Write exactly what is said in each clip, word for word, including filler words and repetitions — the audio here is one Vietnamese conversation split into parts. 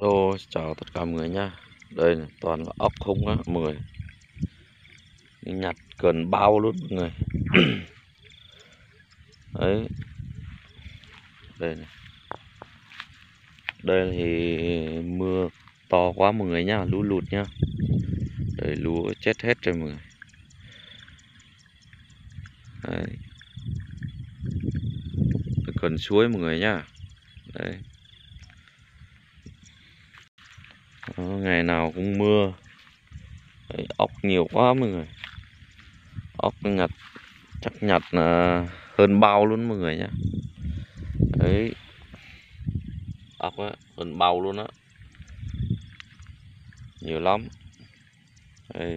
Hello, chào tất cả mọi người nha. Đây là toàn là ốc không á mọi người. Nhặt gần bao luôn mọi người. Đấy. Đây này. Đây thì mưa to quá mọi người nha, lũ lụt nha. Đây lúa chết hết rồi mọi người. Đấy. Gần suối mọi người nha. Đấy. Đó, ngày nào cũng mưa. Đấy, ốc nhiều quá mọi người. Ốc nhặt chắc nhặt là hơn bao luôn mọi người nhá. Đấy. Ốc á, hơn bao luôn á. Nhiều lắm. Đây.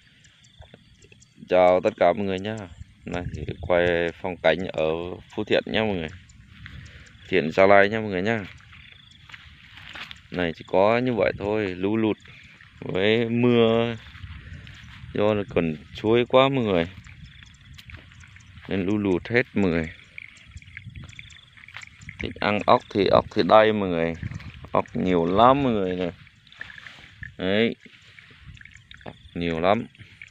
Chào tất cả mọi người nhá. Này thì quay phong cảnh ở Phú Thiện nhá mọi người. Thiện Gia Lai nhá mọi người nhá. Này chỉ có như vậy thôi, lũ lụt với mưa do là còn suối quá mọi người nên lũ lụt hết mọi người. Thích ăn ốc thì ốc thì đây mọi người, ốc nhiều lắm mọi người này. Đấy, ốc nhiều lắm.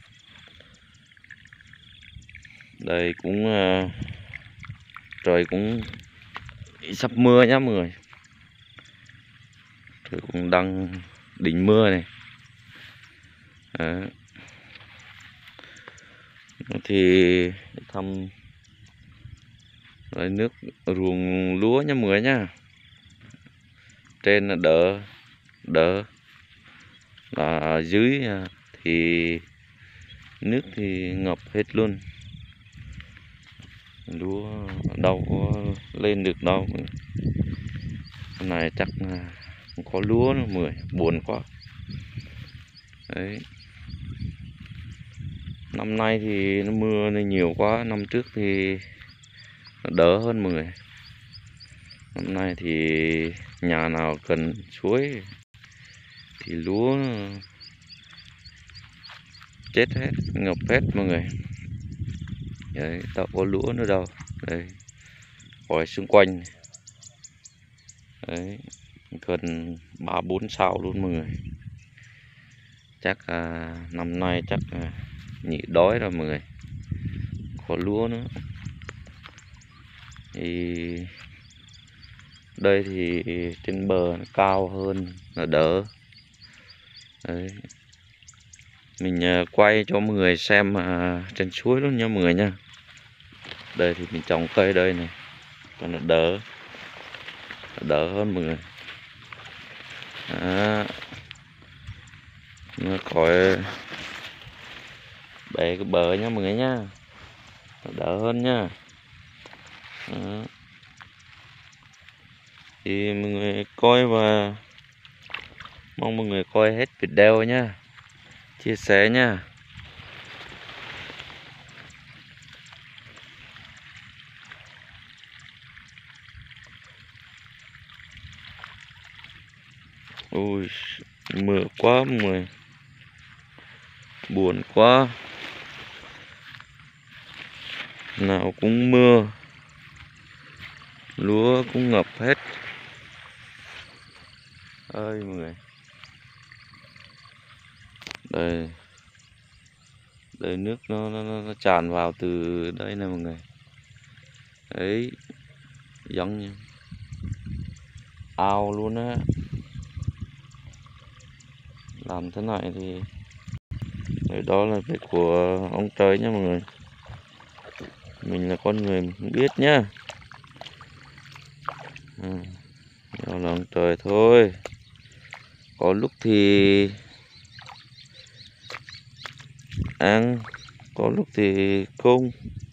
Đây cũng uh, trời cũng sắp mưa nhá mọi người. Trời cũng đang đỉnh mưa này. Đấy. Thì thăm lấy nước ruộng lúa nhá mọi người nhá. Trên là đỡ đỡ là dưới thì nước thì ngập hết luôn, lúa đâu có lên được đâu. Cái này chắc không có lúa nữa mọi người, buồn quá. Đấy. Năm nay thì nó mưa nên nhiều quá, năm trước thì nó đỡ hơn mọi người. Năm nay thì nhà nào cần suối thì lúa chết hết, ngập hết mọi người. Đấy, đâu có lúa nữa đâu. Đây, hỏi xung quanh. Đấy, gần ba bốn sao luôn mọi người. Chắc à, năm nay chắc à, nhị đói rồi mọi người, có lúa nữa. Thì đây thì trên bờ nó cao hơn, nó đỡ. Đấy. Mình à, quay cho mọi người xem à, trên suối luôn nha mọi người nha. Đây thì mình trồng cây đây này, cho nó đỡ, nó đỡ hơn mọi người. Đó. Nó khỏi bể cái bờ nha mọi người nha, nó đỡ hơn nha. Đó. Thì mọi người coi và mong mọi người coi hết video nha, chia sẻ nha. Ui mưa quá mọi người, buồn quá, nào cũng mưa, lúa cũng ngập hết. Ơi mọi người, đây đây nước nó, nó, nó tràn vào từ đây nè mọi người. Đấy, giống như ao luôn á. Làm thế này thì đó là việc của ông trời nha mọi người, mình là con người mình không biết nhá. Ừ, đó là ông trời thôi. Có lúc thì ăn, có lúc thì không.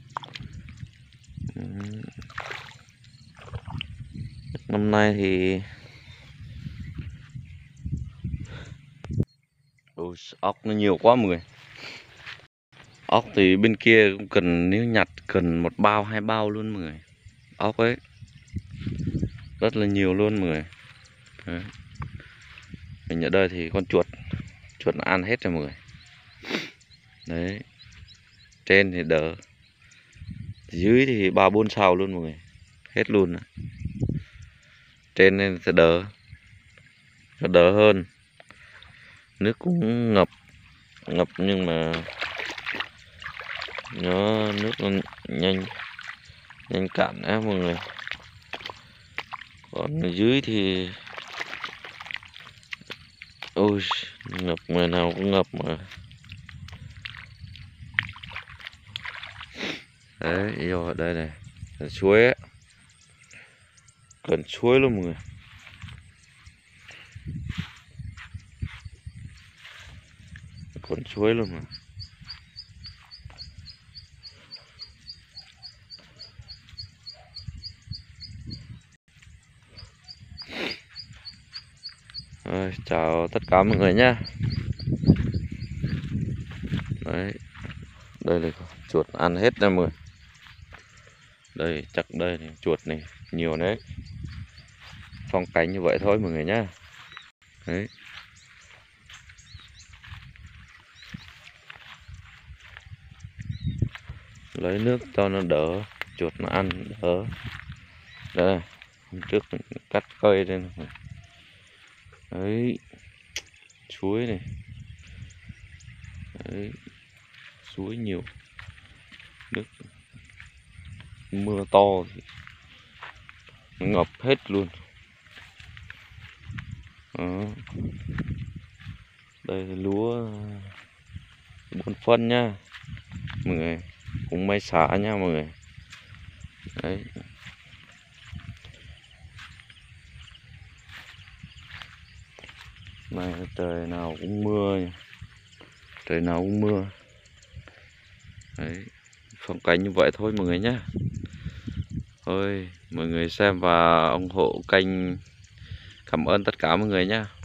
Ừ. Năm nay thì ôi, ốc nó nhiều quá mọi người. Ốc thì bên kia cũng cần, nếu nhặt cần một bao hai bao luôn mọi người. Ốc ấy rất là nhiều luôn mọi người. Đấy. Mình ở đây thì con chuột chuột nó ăn hết rồi mọi người. Đấy, trên thì đỡ, dưới thì ba bốn sao luôn mọi người, hết luôn. Trên nên sẽ đỡ. nó đỡ hơn. Nước cũng ngập ngập nhưng mà nó nước nó nhanh nhanh cạn á mọi người. Còn ở dưới thì ôi ngập, người nào cũng ngập mà. Đấy, yêu ở đây này là suối á, gần suối luôn mọi người. Còn suối luôn mà. Rồi, chào tất cả mọi người nhé. Đấy, đây là chuột ăn hết đây mọi người. Đây chắc đây này, chuột này nhiều đấy. Phong cảnh như vậy thôi mọi người nhá. Đấy. Lấy nước cho nó đỡ, chuột nó ăn đỡ. Đây, hôm trước mình cắt cây đây này. Đấy, suối này. Đấy, suối nhiều. Nước mưa to thì ngập hết luôn. Đó. Đây là lúa bón phân nha mọi người, cũng may xả nha mọi người. Đấy. Này trời nào cũng mưa, trời nào cũng mưa. Đấy, phong cảnh như vậy thôi mọi người nhé. Thôi mọi người xem và ủng hộ kênh, cảm ơn tất cả mọi người nhé.